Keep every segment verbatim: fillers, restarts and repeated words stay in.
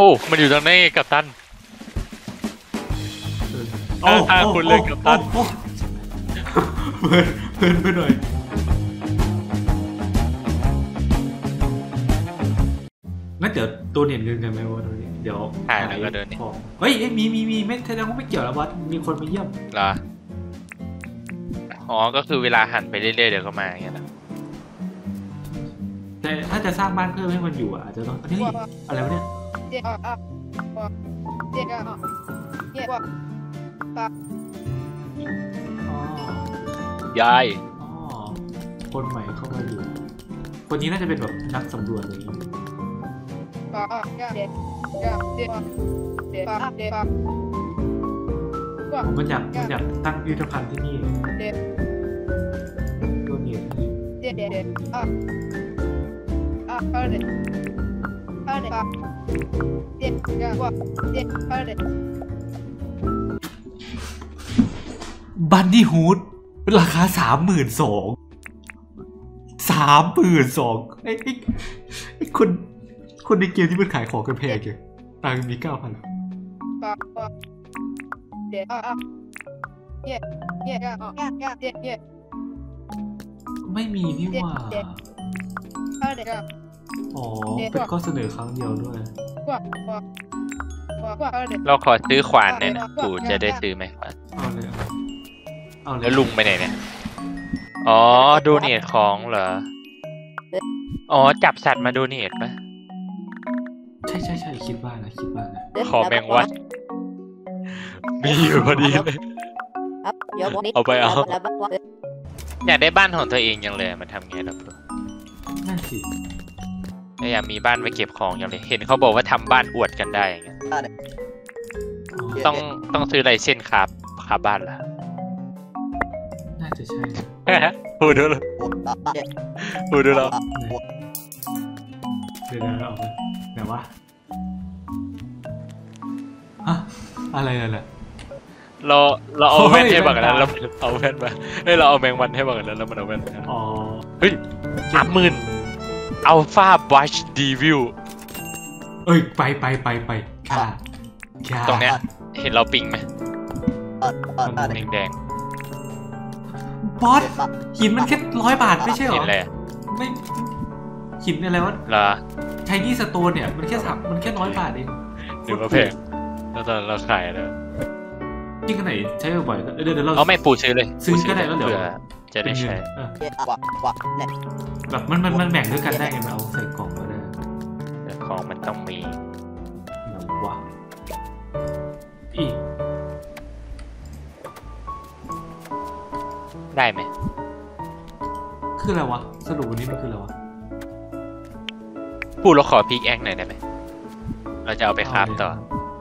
อ้มันอยู่ตรงนี้กัปตันโอ้ฆ่าคุณเลยกัปตันเพื่อนเพื่อนเพื่อนหน่อยงั้นเดี๋ยวตัวเห็นเงินกันไหมวะตัวนี้เดี๋ยวถ่ายแล้วก็เดินนี่เฮ้ยมีมีมีไม่แสดงว่าไม่เกี่ยวแล้ววัดมีคนมาเยี่ยมเหรออ๋อก็คือเวลาหันไปเรื่อยๆเดี๋ยวก็มาอย่างเงี้ยนะแต่ถ้าจะสร้างบ้านเพิ่มให้มันอยู่อ่ะอาจจะต้องเฮ้ยอะไรวะเนี่ยยายอ๋อคนใหม่เข้ามาอยู่คนนี้น่าจะเป็นแบบนักสำรวจอะไรอย่างเงี้ยมันอยากมันอยากตั้งพิพิธภัณฑ์ที่นี่ตัวนี้บันนี่ฮูดเป็นราคาสามหมื่นสองสามหมื่นสองไอ้ไอ้คนคนในเกมที่มันขายของกันแพงเกี่ยตังค์มีเก้าพันไม่มีนี่หว่าอ๋อเป็นข้อเสนอครั้งเดียวด้วยเราขอซื้อขวานเนี่ยนะปู่จะได้ซื้อไหมขวานเอาเลยเอาเลยแล้วลุงไปไหนเนี่ยอ๋อโดเนทของเหรออ๋อจับสัตว์มาโดเนทปะใช่ใช่ใช่คิดว่านะคิดว่านะขอแมงวัดมีอยู่พอดีเลยเอาไปเอาอยากได้บ้านของตัวเองยังเลยมันทำไงล่ะเพื่อนนั่นสิอยากมีบ้านไว้เก็บของอย่างเลยเห็นเขาบอกว่าทำบ้านอวดกันได้อย่างเงี้ยต้องต้องซื้ออะไรเช่นครับคาบ้านล่ะน่าจะใช่พูดดูเลยพูดดูแล้วเดี๋ยวเราเอาไปแต่ว่าอะอะไรอะไรเราเราเอาแว่นให้บังกันแล้วเราเอาแว่นมาเฮ้ยเราเอาแมงวันให้บังกันแล้วแล้วมันเอาแว่นมาอ๋อเฮ้ยสามหมื่นอัลฟาบัชดีวิวเอ้ยไปไปไปไปค่ะตรงเนี้ยเห็นเราปิงไหมมันแดงแดงบอสหินมันแค่ร้อยบาทไม่ใช่หรอหินอะไรไม่หินอะไรวะเหรอไทนี่สโตนเนี่ยมันแค่สับมันแค่ร้อยบาทเองถือว่าแพงแล้วตอนเราขายแล้วยิ่งขนาดใช้บ่อยๆเดี๋ยวเดี๋ยวเราเอาไม่ปูซื้อเลยซื้อก็ได้แล้วเดี๋ยวจะได้ใช้แบบมันมันมันแบ่งด้วยกันได้ไงมันเอาใส่กล่องมาได้แต่ของมันต้องมีว้าอีได้ไหมคืออะไรวะสรุปวันนี้มันคืออะไรวะปูเราขอพิกแอคหน่อยได้ไหมเราจะเอาไปคราฟต่อ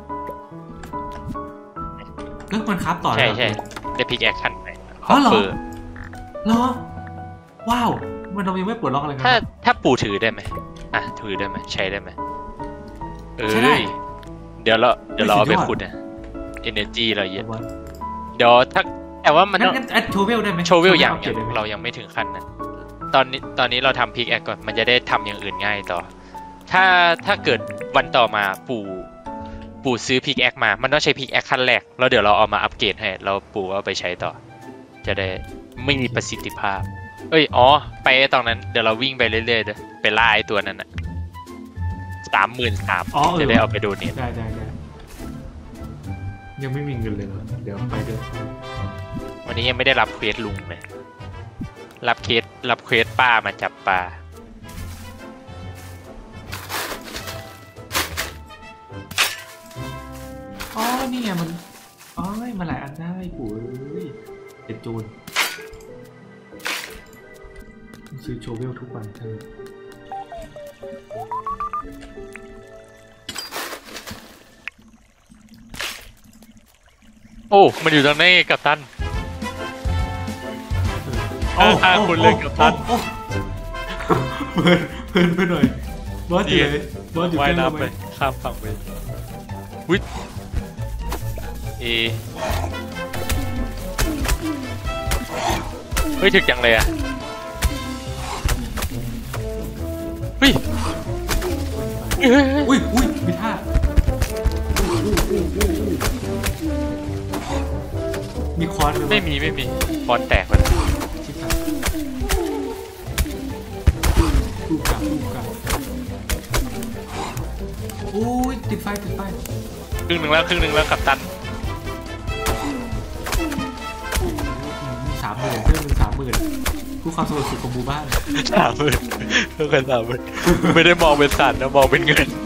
เรื่องมันคราฟต่อใช่ใช่ได้พิกแอคขั้นไหนอ๋อเหรอเหรอว้าวมันเรายังไม่ปลดล็อกอะไรกันถ้าถ้าปู่ถือได้ไหมอ่ะถือได้ไหมใช้ได้ไหมเออเดี๋ยวเราเดี๋ยวเราเอาไปขุดนะเอเนอร์จีเราเยอะเดี๋ยวถ้าแต่ว่ามันต้องโชว์เวลได้ไหมโชว์เวลอย่างเรายังไม่ถึงขั้นนั้นตอนนี้ตอนนี้เราทำพิกแอคก่อนมันจะได้ทำอย่างอื่นง่ายต่อถ้าถ้าเกิดวันต่อมาปู่ปู่ซื้อพิกแอคมามันต้องใช้พิกแอคขั้นแรกแล้วเดี๋ยวเราเอามาอัปเกรดให้เราปู่เอาไปใช้ต่อจะได้ไม่มีประสิทธิภาพเอ้ยอ๋อไปตอนนั้นเดี๋ยวเราวิ่งไปเรื่อยๆเลยไปล่าไอ้ตัวนั้นอ่ะสามหมื่นสามจะได้เอาไปดูนี่ได้ได้ได้ยังไม่มีเงินเลยเดี๋ยวไปด้วยวันนี้ยังไม่ได้รับเควสลุงเลยรับเคสรับเควสป้ามาจับปลาอ๋อนี่ไงมันอ๋อมาหลายอันได้ปู่เอ้ยเป็นโจรซื้อโชเวลทุกวันใช่โอ้มันอยู่ตรงนี้กัปตันฆ่าคุณเลยกัปตันเพื่อนเพื่อนเพื่อนหน่อยบอสอยู่ไหนบอสอยู่ว่ายน้ำไปข้ามฝั่งไปวิทเอเฮ้ยถึกจังเลยอ่ะเฮ้ยอุ้ยอุ้ยมีท่าอนต์ไม่มีไม่มีฟอนต์แตกไปแล้วชิบหายลูกกลับลูกกลับโอ้ยติดไฟติดไฟครึ่งหนึ่งแล้วครึ่งหนึ่งแล้วกัปตันสามหมื่นเพิ่มเป็นสามหมื่นผู้ความสงบสุขของหมู่บ้านสามหมื่นเท่ากันสามหมื่นไม่ได้มองเป็นสัตว์นะมองเป็นเงิน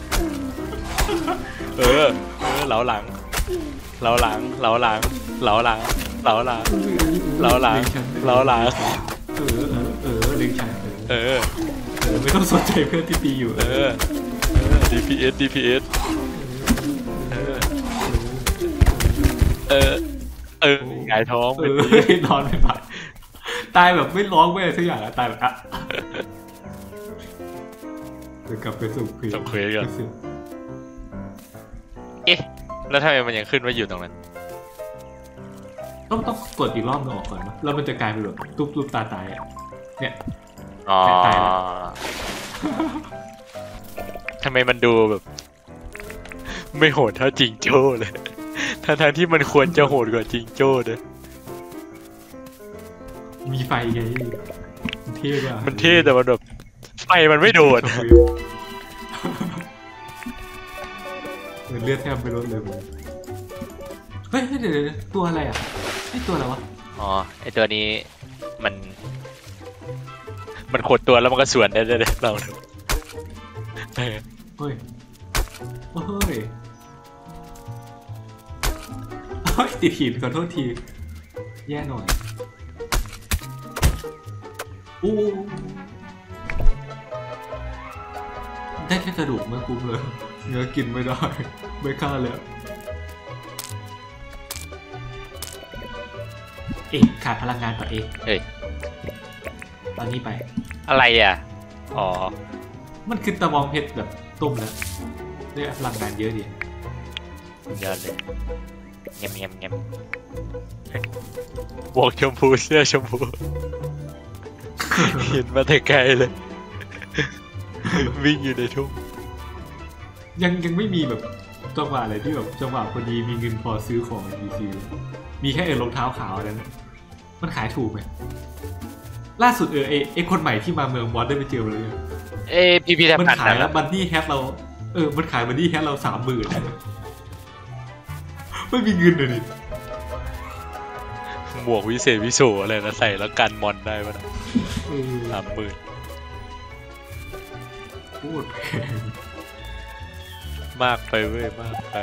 เออเออเหลาหลังเหลาหลังเหลาหลังเหลาหลังเหลาหลังเหลาหลังเหลาหลังเออเออเออเล็งฉันเออเออเออไม่ต้องสนใจเพื่อนที่ตีอยู่เออ ดี พี เอส ดี พี เอส เออเออเออหงายท้องเออนอนไม่หลับตายแบบไม่ร้องไม่อะไรสักอย่างอะตายแบบอ่ะเดี๋ยวกลับไปสู่เพลงส่งเควสกันเอ๊ะแล้วทำไมมันยังขึ้นว่าอยู่ตรงนั้นต้องต้องกดอีกรอบนึงออกก่อนมั้ยแล้วมันจะกลายเป็นแบบตุ๊บตุ๊บตาตายอ่ะเนี่ยอ๋อตายแล้วทำไมมันดูแบบไม่โหดเท่าจิงโจ้เลยทั้งๆที่มันควรจะโหดกว่าจิงโจ้เลยมีไฟไงมันเท่ว่ะมันเท่แต่มันแบบไฟมันไม่โดนเลือดแทบไม่ลดเลยผมเฮ้ยเดี๋ยวตัวอะไรอ่ะไอตัวอะไรวะอ๋อไอตัวนี้มันมันขดตัวแล้วมันก็สวนได้เลยเราดูเฮ้ยเฮ้ยเฮ้ยติดหินขอโทษทีแย่หน่อยอู้ได้แค่กระดูกไม่คุ้มเลยเนื้อกินไม่ได้ไม่ค่าเลยเอ๊ะขาดพลังงานต่อเองเอ้ยตอนนี้ไปอะไรอ่ะอ๋อมันคือตะบองเพชรแบบต้มแล้วได้พลังงานเยอะดิยอดเลยเงี้ยเงี้ยเงี้ยบวกชมพูเสื้อชมพูเห็นมาแต่ไกลเลยวิ่งอยู่ในทุ่งยังยังไม่มีแบบจังหวะอะไรที่แบบจังหวะพอดีมีเงินพอซื้อของในพีซีมีแค่เออรองเท้าขาวอะไรนั้นมันขายถูกไหมล่าสุดเออไอไอคนใหม่ที่มาเมืองบอสได้ไปเจอเลยเอพีพีมันขายแล้วบันนี่แฮทเราเออมันขายบันนี่แฮทเราสามหมื่นไม่มีเงินเลยดิหมวกวิเศษวิโสอะไรนะใส่แล้วกันมอนได้ป่ะนะสามหมื่นพูดแพงมากไปเว้ยมากไป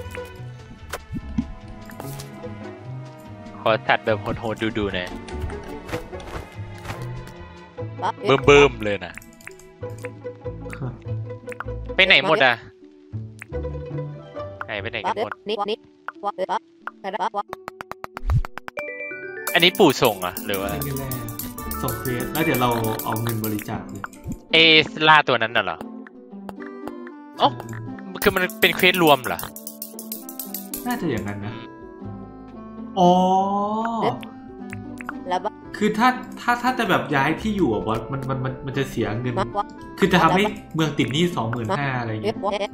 ขอตัดแบบโหดๆดูๆหน่อยเบิ่มๆเลยนะไปไหนหมดอ่ะไหนไปไหนกันหมดอันนี้ปู่ส่งอ่ะหรือว่าส่งเควสแล้วเดี๋ยวเราเอาเงินบริจาคเลยเอล่าตัวนั้นน่ะเหรออ๋อคือมันเป็นเควสรวมเหรอน่าจะอย่างนั้นนะอ๋อคือถ้าถ้าถ้าจะแบบย้ายที่อยู่อ่ะบอสมันมันมันมันจะเสียเงินคือจะทำให้เมืองติดหนี้สองหมื่นห้าอะไรอย่างเงี้ย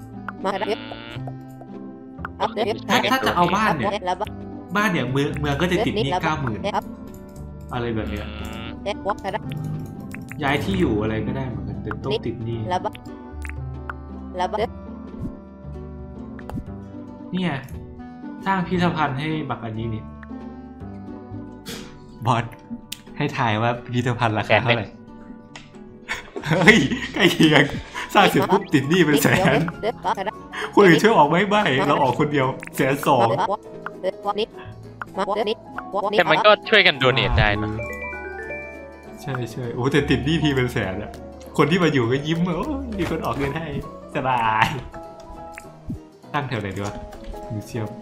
ถ้าถ้าจะเอาบ้านเนี่ยบ้านเนี่ยเมืองเมืองก็จะติดหนี้เก้าหมื่นอะไรแบบเนี้ยย้ายที่อยู่อะไรก็ได้เหมือนกันแต่ต้องติดหนี้เนี่ยสร้างพิพิธภัณฑ์ให้บักอันนี้นี่บอสให้ถ่ายว่าพิพิธภัณฑ์ราคาเท่าไหร่เฮ้ยใกล้เคียงสร้างเสร็จปุ๊บติดหนี้เป็นแสนคนอื่นช่วยออกไม่ใบเราออกคนเดียวแสนสองแต่มันก็ช่วยกันโดเนทได้นะใช่ใช่โอ้แต่ติดหนี้ทีเป็นแสนอะคนที่มาอยู่ก็ยิ้มโอ้มีคนออกเงินให้สบายตั้งแถวไหนดีวะมิวเซียม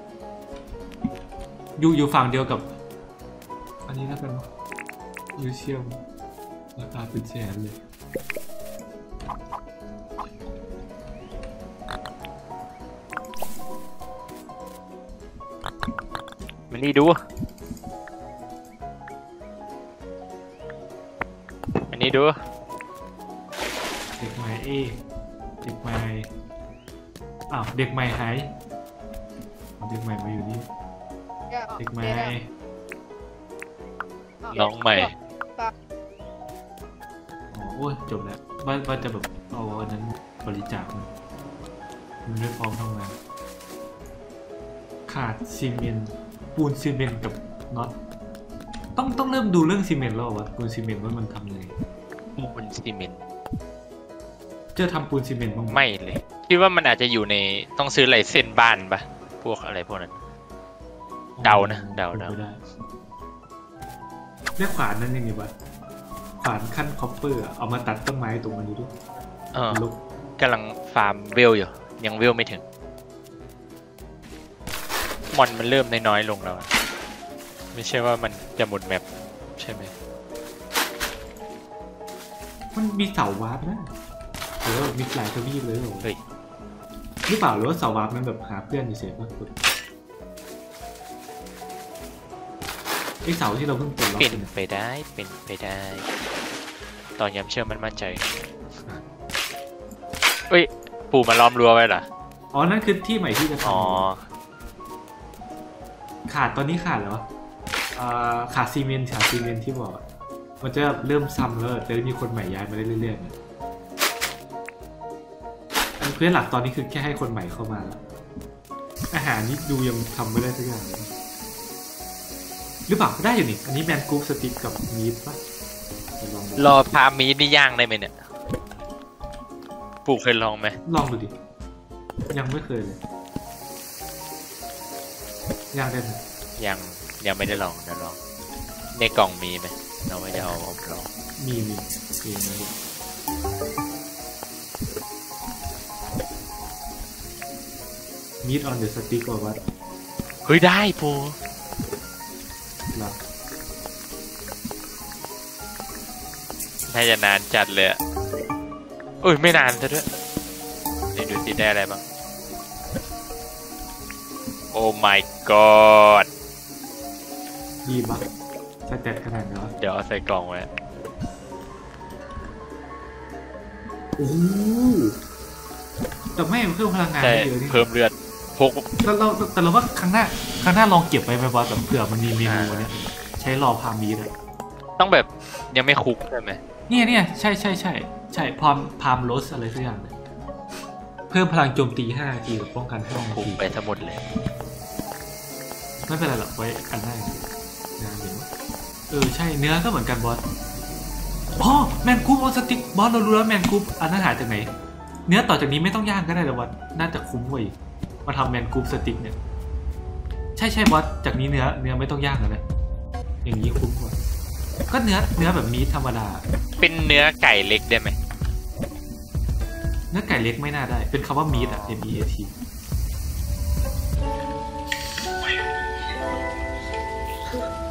อยู่อยู่ฝั่งเดียวกับอันนี้แล้วกันมิวเซียมราคาเป็นแสนเลยมันนี่ดูมันนี่ดูเด็กใหม่เอเด็กใหม่อ้าวเด็กใหม่หายเด็กใหม่มาอยู่นี่เด็กไหมน้องใหม่อ๋อโอ้ยจบแล้วว่าว่าจะแบบเอาอันนั้นบริจาคมันมันไม่พร้อมทำงานขาดซีเมนต์ปูนซีเมนต์กับน็อตต้องต้องเริ่มดูเรื่องซีเมนต์แล้ววะปูนซีเมนต์ว่ามันทำยังไงปูนซีเมนต์เจอทำปูนซีเมนต์บ้างไหมไม่เลย คิดว่ามันอาจจะอยู่ในต้องซื้อลายเส้นบ้านปะพวกอะไรพวกนั้น เดานะเดาเดาไม่ได้เรียกขวานนั่นยังไงวะขวานขั้นคอปเปอร์เอามาตัดต้นไม้ตรงมันดูด้วยเออลุกกำลังฟาร์มเวลอยู่ ยังเวลไม่ถึง มอนมันเริ่มน้อยๆลงแล้วอะไม่ใช่ว่ามันจะหมดแมปใช่ไหมมันมีเสาวาร์ปนะเออมีหลายทวีปเลยเหรอเฮ้ยหรือเปล่าหรือว่าเสาวาร์ปมันแบบหาเพื่อนเฉยๆป่ะไอเสาที่เราเพิ่งปลดล็อกเป็นกันไปได้เป็นไปได้ ตอนย้ำเชื่อมันมั่นใจเอ้ย ปู่มาล้อมรั้วไว้เหรออ๋อนั่นคือที่ใหม่ที่จะทอ๋อำขาดตอนนี้ขาดเหรออ่าขาดซีเมนต์ขาดซีเมนต์ที่บอกมันจะเริ่มซ้ำแล้วจะได้มีคนใหม่ย้ายมาได้เรื่อยๆเนี่ยอันเพื่อนหลักตอนนี้คือแค่ให้คนใหม่เข้ามาแล้วอาหารนี่ดูยังทำไม่ได้สักอย่างเลยหรือเปล่าก็ได้อยู่นี่อันนี้แมนกรุ๊ปสติ๊กกับมีดป่ะลองดูรอพามีดนี่ย่างได้ไหมเนี่ย ปู่เคยลองไหมลองดูดิยังไม่เคยเลยยังได้ไหมยังยังไม่ได้ลองเดี๋ยวลอง ในกล่องมีไหมเราไม่ได้เอาผมลองมีมีมีนะมีดออนเดอะสติ๊กว่าวัดเฮ้ยได้ปู่หรอน่าจะนานจัดเลยอะเอ้ยไม่นานซะด้วยเดี๋ยวดูสิได้อะไรบ้าง โอ้ my god ดีบักสแตทขนาดนี้วะเดี๋ยวเอาใส่กล่องไว้โอ้แต่ไม่เพิ่มพลังงานใช่ได้เยอะนี่เพิ่มเลือดพกแต่เราแต่เราว่าครั้งหน้าครั้งหน้าลองเก็บไว้ไหมว่าแบบเผื่อมันมีเมนูอ่าเนี้ยใช้รอพามีดอะต้องแบบยังไม่คุกใช่ไหมเนี่ยเนี่ยใช่ใช่ใช่ใช่พามพามโรสอะไรสักอย่างเลยเพิ่มพลังโจมตีห้านาทีกับป้องกันห้านาคุกทีไปทั้งหมดเลยไม่เป็นไรหรอกไว้อันหน้านะเห็นไหมเออใช่เนื้อก็เหมือนกันบอสอ๋อแมนกรุ๊ปออนสติ๊กบอสเรารู้แล้วแมนกรุ๊ปอันนั้นหาจากไหนเนื้อต่อจากนี้ไม่ต้องย่างก็ได้แล้วบอสน่าจะคุ้มกว่าอีกมาทำแมนกรุ๊ปสติ๊กเนี่ยใช่ใช่บอสจากนี้เนื้อเนื้อไม่ต้องย่างแล้วนะอย่างนี้คุ้มกว่าก็เนื้อเนื้อแบบมีธรรมดาเป็นเนื้อไก่เล็กได้ไหมเนื้อไก่เล็กไม่น่าได้เป็นคำว่ามีดอะ M E A T เ